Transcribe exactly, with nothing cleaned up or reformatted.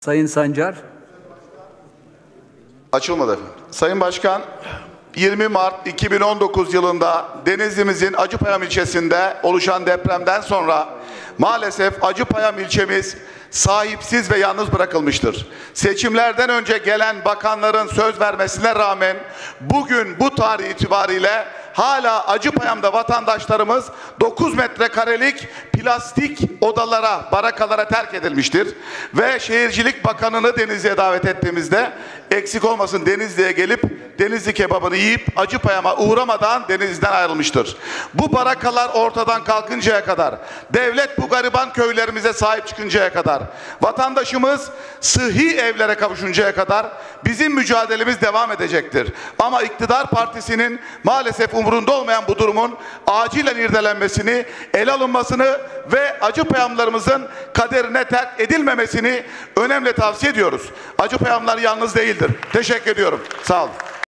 Sayın Sancar. Açılmadı efendim. Sayın Başkan, yirmi Mart iki bin on dokuz yılında Denizli'mizin Acıpayam ilçesinde oluşan depremden sonra maalesef Acıpayam ilçemiz sahipsiz ve yalnız bırakılmıştır. Seçimlerden önce gelen bakanların söz vermesine rağmen bugün bu tarih itibariyle hala Acıpayam'da vatandaşlarımız dokuz metrekarelik plastik odalara, barakalara terk edilmiştir. Ve Şehircilik Bakanı'nı Denizli'ye davet ettiğimizde eksik olmasın Denizli'ye gelip Denizli kebabını yiyip Acıpayam'a uğramadan Denizli'den ayrılmıştır. Bu barakalar ortadan kalkıncaya kadar, devlet bu gariban köylerimize sahip çıkıncaya kadar, vatandaşımız sıhhi evlere kavuşuncaya kadar bizim mücadelemiz devam edecektir. Ama iktidar partisinin maalesef umurunda olmayan bu durumun acilen irdelenmesini, ele alınmasını ve Acıpayamlarımızın kaderine terk edilmemesini önemli tavsiye ediyoruz. Acıpayamlar yalnız değildir. Teşekkür ediyorum. Sağ olun.